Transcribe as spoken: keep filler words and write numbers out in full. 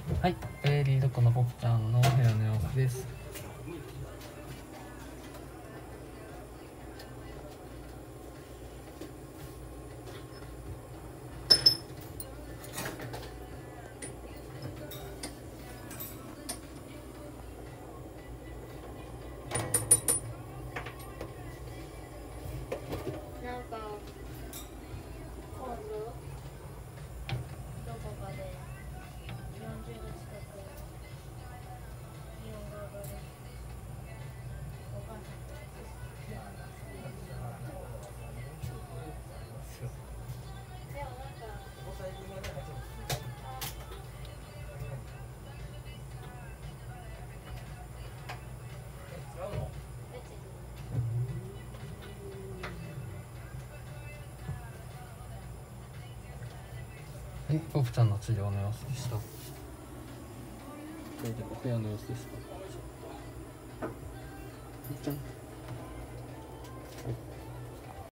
はい、ベイリードッグのポプちゃんの部屋の様子です。 なんか今度どこかでよんじゅうど近く気温が上がる。お母さんとでもなんかはい、ポプちゃんの治療の様子でした。お部屋の様子ですか。ポプちゃん。